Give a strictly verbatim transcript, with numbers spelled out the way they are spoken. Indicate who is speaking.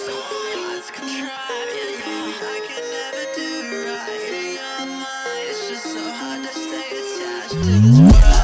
Speaker 1: So hard to contrive, yeah, yeah. I can never do right in your mind. It's just so hard to stay attached to this world.